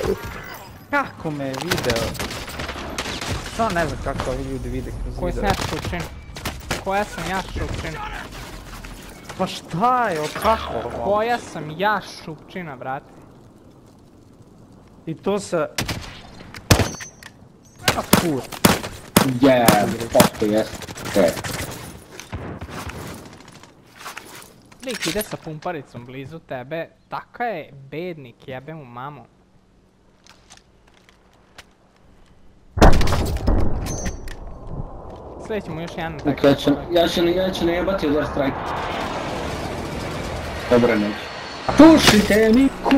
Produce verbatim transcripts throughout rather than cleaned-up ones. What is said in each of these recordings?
Kako me je video? Samo ne znam kako ovi ljudi vide kroz video. Koji sam ja šupčin? Koja sam ja šupčin? Pa šta je, od kako? Koja sam ja šupčina, brate? I to sa... A kur... Je, posto jeste. Lik ide sa pumparicom blizu tebe, taka je bednik, jebe mu mamu. Sljedeći mu još jedan tak. Ja ću, ja ću, ja ću najebati udar strike. Dobro neću. Pušite mi ku...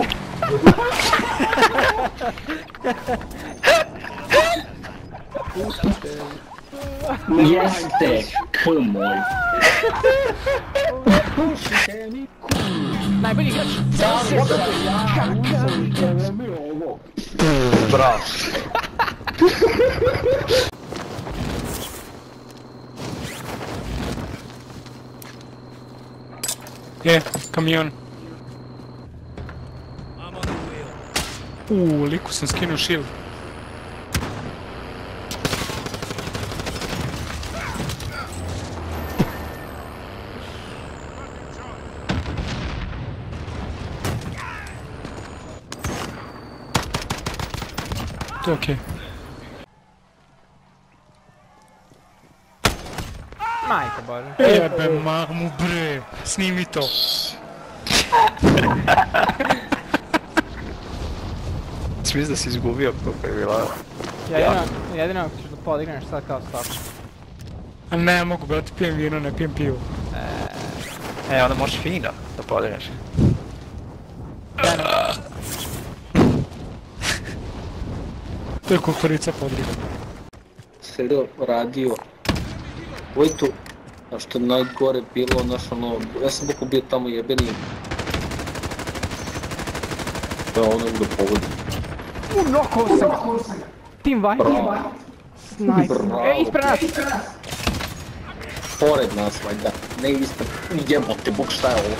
Jeste, k moj. Pušite mi ku... Najbolji igrač! Bravo. Je, kamion. Uuu, liku sam skinuo shield. To je okej. Majko bože. Jebe mamu bre, snimi to. Smisli da si izgubio koliko je bila... Jedino, jedino ako ćeš da podigneš sad kao stop. A ne, ja mogu brati, pijem vino, ne pijem pivo. E, onda možeš fino da podigneš. To je kuharica podriga. Serio radio. Vojtu, a što je najgore bilo, znaš ono, ja sam boko bio tamo jebeni. Da ono da pogodim. U, nokao sam ga! Team White! Bravo. Sniper! Bravo. E, ispred nas! Pored nas, valjda. Ne ispred, jebote, bog šta je ovo?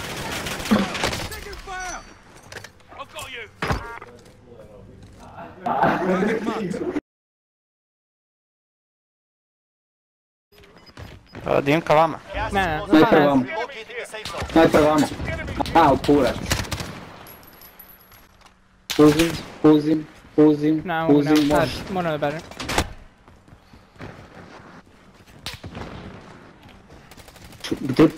Dimka vama. Ne, ne, Najpre vama. Najpre vama. A, upurač. Puzim, puzim, puzim, ne, mogu, ne, puzim, sad, možeš. moram da bežem. Gdje?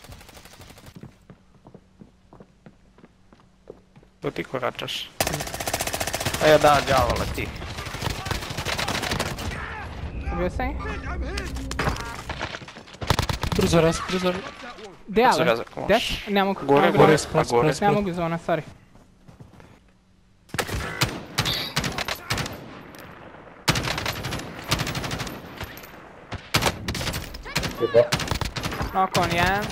To ti koračaš. A ja da, djavola ti. Ubio sam ih? Brzo raz, brzo raz. Gdje Brzo ali? razak Gdje? možeš. Ne mogu. Gore, ne mogu- Gore, A splac, gore? splac, Ne splac. mogu zona, sorry. Oko on jedan.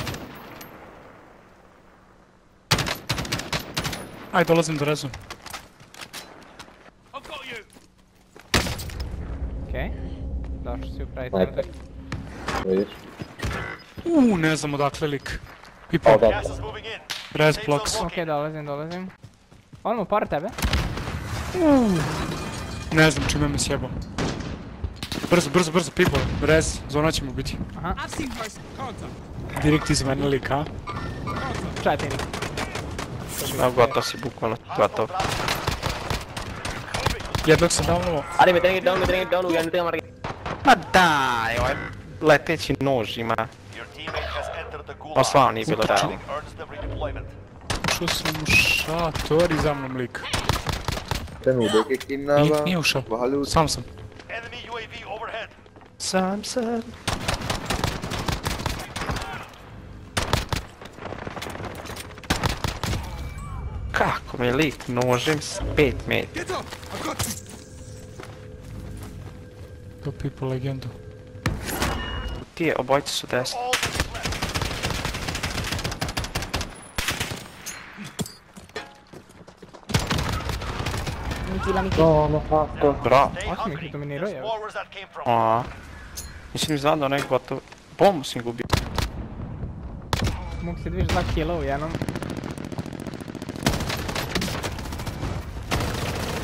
Aj, dolazim do rezu. Okej. Došao si u pravi Najpre. trenutak. Vidiš? Uuu, ne znam odakle lik. People, Da. res blocks. Okej, dolazim, dolazim. On mu par tebe. Ne znam čime me sjebao. Brzo, brzo, brzo, people, res, zona će mu biti. Aha. Direkt iz mene lik, a? Četiri. No, gotov si, bukvalno, gotov. Jednog sam downovo. Adi, me tienen que down, me tienen que down, ugan, me tengo marqué. Ma daj, ovaj leteći nož ima. Pa stvarno nije bilo realno. Ušao sam u šator i za mnom lik. Tenudo che Nije, chinnava. nije ušao, Valut. sam sam. Sam sam. Kako mi lik nožem s pet metri. To people legendu. Ti je, obojci su desni. Bravo. Ovo mi ih dominirao, evo. A, mislim znam da onaj gotov. Bombu sam gubio. Mogu se dviš dva kila u jednom.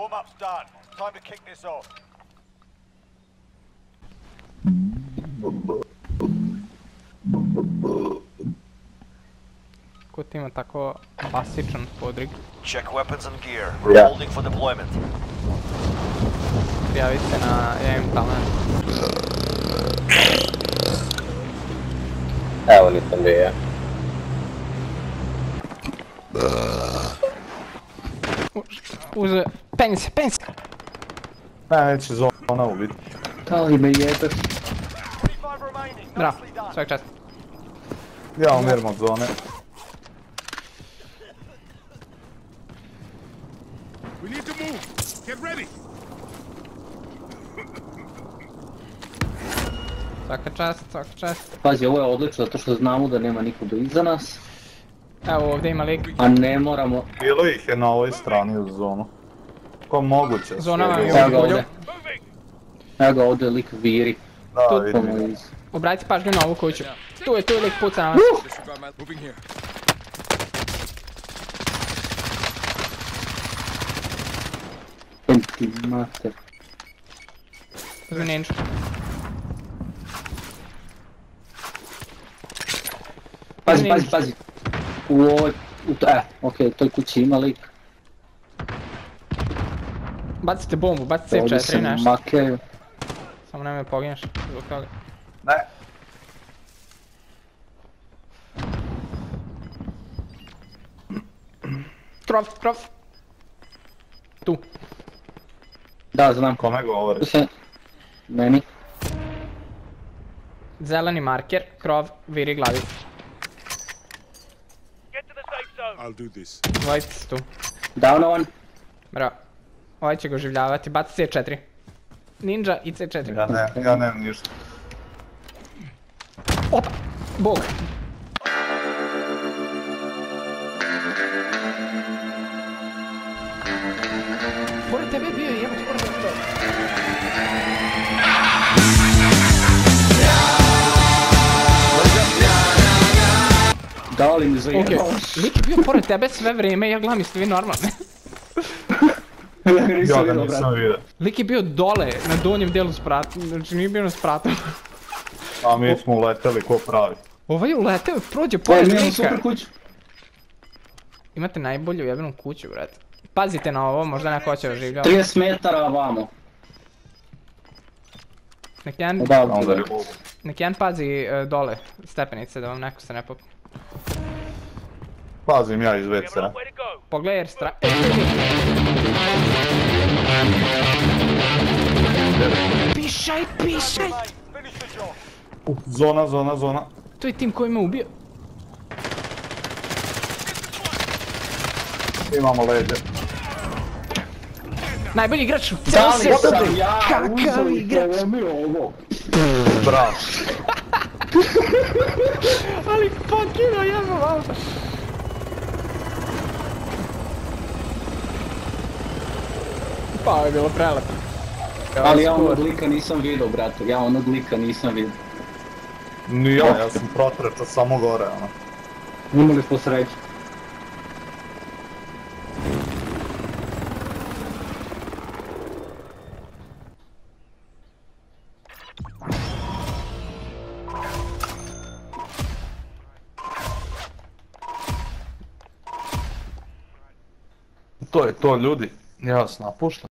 Warm-up's done. Time to kick this off. Kut ima tako klasičan podrig. Check weapons and gear. Yeah. Holding for deployment. Prijavite se na ja imam talent. Evo nisam bio ja. Uze, penj se, penj se! Ne, neće zona ubiti. Da li me jebeš? twenty-five remaining. Bravo, Nicely done. svak čast. Ja umirim od zone. We need to move. Get ready. Svaka čast, svaka čast. Pazi, ovo je odlično zato što znamo da nema nikoga iza nas. Evo ovdje ima lik. A ne moramo... Bilo ih je na ovoj strani uz zonu. Ko moguće. Zona vam je Evo ga ovdje. ovdje. Evo ga ovdje lik viri. Da, Tu- vidim. Obratite pažnju na ovu kuću. Tu je, tu je lik puca na vas. Disregard my moving here. Penti mater. Uzmi ninja. Pazi, pazi, pazi. U ovoj... U to, e, okej, u toj kući ima lik. Bacite bombu, bacite Ovdje C četiri se nešto. makaju. Samo nemoj pogineš zbog toga. Ne. Krov, krov! Tu. Da, znam. Kome govori? Tu se... Meni. Zeleni marker, krov, viri glavicu. Get to the safe zone. I'll do this. Dvojice su tu. Downovan. Bravo. Ovaj će ga oživljavati, baci C četiri. Ninja i C četiri. Ja ne, ja nemam ništa. Opa! Bog! Pored tebe je bio, jebote, pored tebe je bio. Da li mi Okej, zajebavaš? lik je bio pored tebe sve vrijeme i ja gledam jeste vi normalni. Ja ga Ja nisam ga vidio, nisam brate. vidio. Lik je bio dole, na donjem dijelu sprata, znači nije bio na spratu. A mi smo uleteli ko pravi. Ovaj je uleteo, prođe E, pored mi imamo lika. super kuću. Imate najbolju jebenu kuću, brate. Pazite na ovo, možda neko hoće oživljava. trideset metara vamo. Nek jedan, Da, Onda je da. Bogu. nek jedan pazi e, dole stepenice da vam neko se ne popne. Pazim ja iz We have ve ce a. enough way to go. Pogledaj jer stra... Pišaj, pišaj! Mate, finish the job. Zona, zona, zona. To je tim koji me ubio. Imamo leđe. Najbolji igrač u Da cijelom li svijetu. sam ja Kakav uzeo i igrač. prelomio ovo? Bravo. Ali pokino, jebo vam. Pa, ovo je bilo prelepo. Ali ja onog lika nisam vidio, brate. Ja onog lika nisam vidio. Ni ja, ja sam protrečao samo gore, ono. Imali smo sreću. To je to ljudi. Ja vas napuštam.